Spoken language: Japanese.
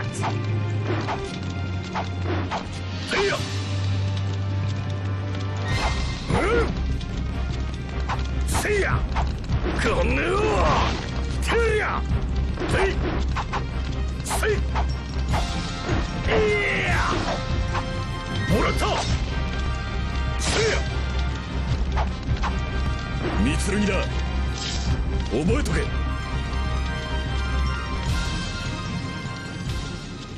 せいや。せいや。この野郎。せいや。せい。せい。いや。もらった。せいや。蜜剣だ。覚えとけ。